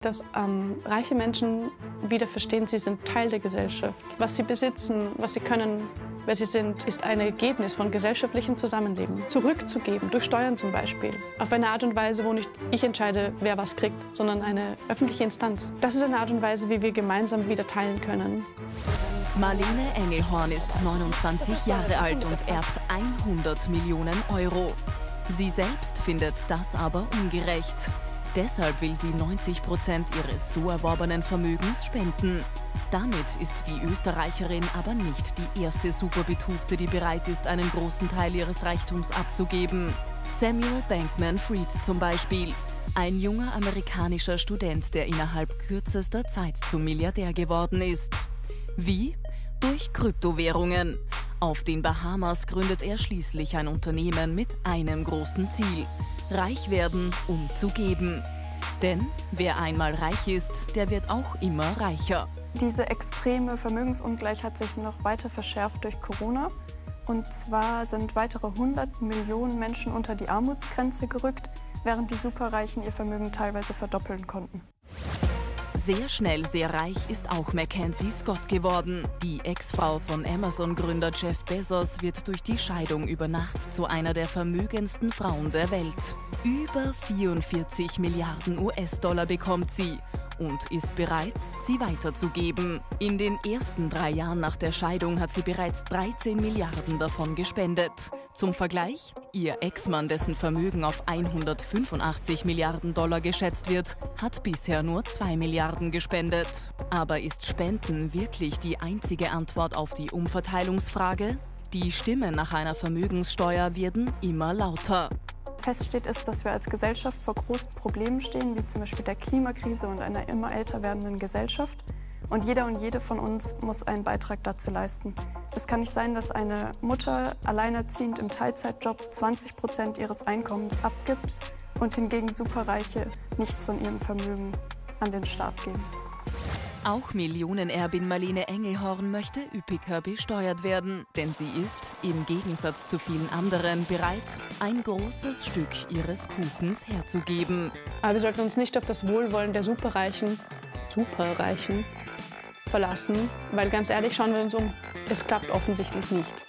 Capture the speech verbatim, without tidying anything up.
dass ähm, reiche Menschen wieder verstehen, sie sind Teil der Gesellschaft. Was sie besitzen, was sie können, wer sie sind, ist ein Ergebnis von gesellschaftlichem Zusammenleben. Zurückzugeben, durch Steuern zum Beispiel. Auf eine Art und Weise, wo nicht ich entscheide, wer was kriegt, sondern eine öffentliche Instanz. Das ist eine Art und Weise, wie wir gemeinsam wieder teilen können. Marlene Engelhorn ist neunundzwanzig Jahre alt und erbt hundert Millionen Euro. Sie selbst findet das aber ungerecht. Deshalb will sie neunzig Prozent ihres so erworbenen Vermögens spenden. Damit ist die Österreicherin aber nicht die erste Superbetugte, die bereit ist, einen großen Teil ihres Reichtums abzugeben. Samuel Bankman-Fried zum Beispiel. Ein junger amerikanischer Student, der innerhalb kürzester Zeit zum Milliardär geworden ist. Wie? Durch Kryptowährungen. Auf den Bahamas gründet er schließlich ein Unternehmen mit einem großen Ziel: reich werden, um zu geben. Denn wer einmal reich ist, der wird auch immer reicher. Diese extreme Vermögensungleichheit hat sich noch weiter verschärft durch Corona. Und zwar sind weitere hundert Millionen Menschen unter die Armutsgrenze gerückt, während die Superreichen ihr Vermögen teilweise verdoppeln konnten. Sehr schnell sehr reich ist auch Mackenzie Scott geworden. Die Ex-Frau von Amazon-Gründer Jeff Bezos wird durch die Scheidung über Nacht zu einer der vermögendsten Frauen der Welt. Über vierundvierzig Milliarden U S-Dollar bekommt sie und ist bereit, sie weiterzugeben. In den ersten drei Jahren nach der Scheidung hat sie bereits dreizehn Milliarden davon gespendet. Zum Vergleich: Ihr Ex-Mann, dessen Vermögen auf hundertfünfundachtzig Milliarden Dollar geschätzt wird, hat bisher nur zwei Milliarden gespendet. Aber ist Spenden wirklich die einzige Antwort auf die Umverteilungsfrage? Die Stimmen nach einer Vermögenssteuer werden immer lauter. Feststeht ist, dass wir als Gesellschaft vor großen Problemen stehen, wie zum Beispiel der Klimakrise und einer immer älter werdenden Gesellschaft. Und jeder und jede von uns muss einen Beitrag dazu leisten. Es kann nicht sein, dass eine Mutter alleinerziehend im Teilzeitjob zwanzig Prozent ihres Einkommens abgibt und hingegen Superreiche nichts von ihrem Vermögen an den Staat geben. Auch Millionenerbin Marlene Engelhorn möchte üppiger besteuert werden, denn sie ist, im Gegensatz zu vielen anderen, bereit, ein großes Stück ihres Kuchens herzugeben. Aber wir sollten uns nicht auf das Wohlwollen der Superreichen, Superreichen verlassen, weil ganz ehrlich, schauen wir uns um, es klappt offensichtlich nicht.